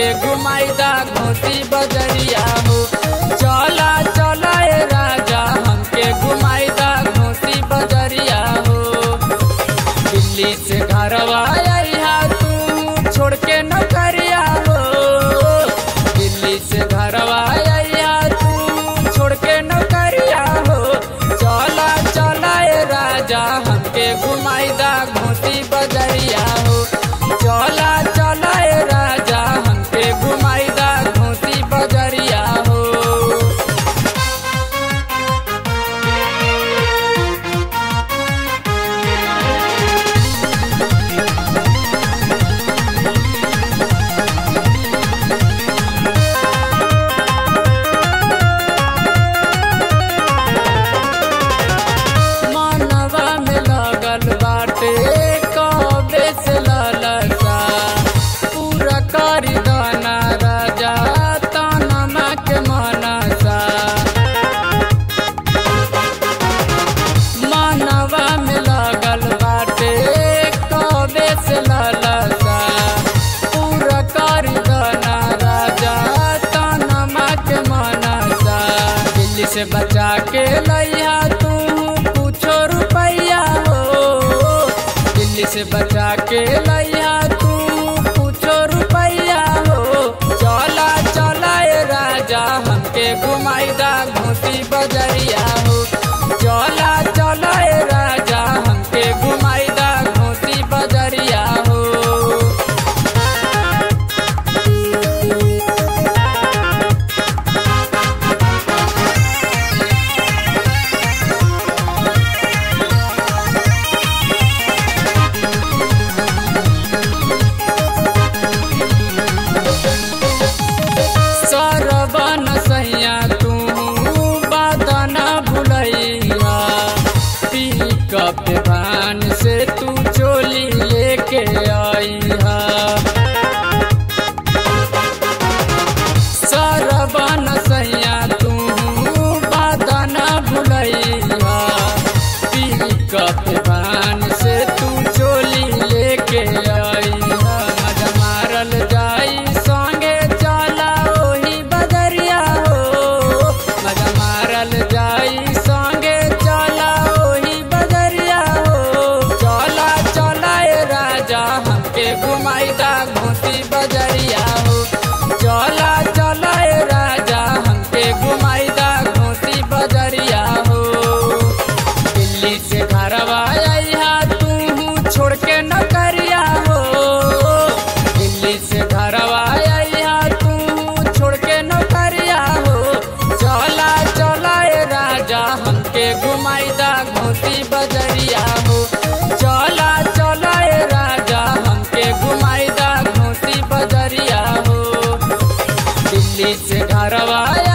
घुमाईदा घोसी बजरिया हो। चला चला ए राजा हमके घुमाईदा घोसी बजरिया हो। दिल्ली से घरवा आइहा तू छोड़ के नौकरिया हो। दिल्ली से घरवा आइहा तू छोड़ के नौकरिया हो। चला चला ए राजा हमके घुमाईदा घोसी बजरिया हो। चला चला ए राजा हमके घुमाईदा घोसी बजरिया हो। मनवा में लगल बाटे कबे से ललसा। पूरा करी दाना राजा तनमा के मनसा। मनवा में लगल बाटे कबे से ललसा। पूरा करी दाना राजा तनमा के मनसा। दिल्ली से बचा के लइहा तू कुछो रुपैया हो। दिल्ली से बचा के लइहा तू कुछो रुपैया हो। चला चला ए राजा हमके घुमाईदा घोसी बजरिया हो। चला चला ए राजा हमके घुमाईदा घोसी बजरिया हो। सरबन सैया तू बादन भुलैया। पिकअप वान से तू चोली लेके आईहा। सरबन सैया तू बादन भुलैया। पिकअप वान से तू चोली लेके आईहा। मजा मारल जाई संगे चला ओही बजरिया हो। मजा मारल जाई संगे चला ओही बजरिया हो। चला चला ए राजा हमके घुमाईदा घोसी बजरिया हो। चला चला ए राजा हमके घुमाईदा घोसी बजरिया हो। दिल्ली से घरवा आइहा तू छोड़ के नौकरिया हो। दिल्ली से घरवा आइहा तू छोड़ के नौकरिया हो। चला चला ए राजा हमके घुमाईदा घोसी बजरिया हो। चला चला ए राजा हमके घुमाईदा घोसी बजरिया हो। दिल्ली से घरवा